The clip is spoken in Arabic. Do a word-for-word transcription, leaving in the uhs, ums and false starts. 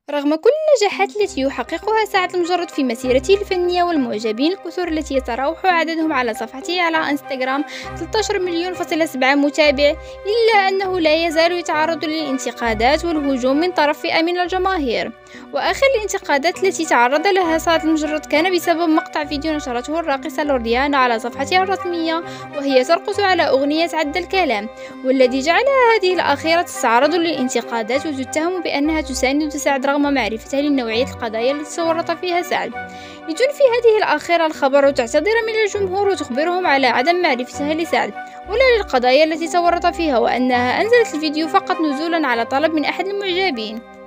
رغم كل النجاحات التي يحققها سعد المجرد في مسيرته الفنية والمعجبين الكثر التي يتراوح عددهم على صفحته على انستغرام ثلاثة عشر مليون فاصلة سبعة متابع، إلا أنه لا يزال يتعرض للانتقادات والهجوم من طرف فئة من الجماهير. وآخر الانتقادات التي تعرض لها سعد المجرد كان بسبب مقطع فيديو نشرته الراقصة لوريانا على صفحتها الرسمية وهي ترقص على أغنية عد الكلام، والذي جعلها هذه الأخيرة تتعرض للانتقادات وتتهم بأنها تساند سعد رغم معرفتها لنوعية القضايا التي تورط فيها سعد. لتنفي هذه الأخيرة الخبر وتعتذر من الجمهور وتخبرهم على عدم معرفتها لسعد ولا للقضايا التي تورط فيها، وأنها أنزلت الفيديو فقط نزولا على طلب من أحد المعجبين.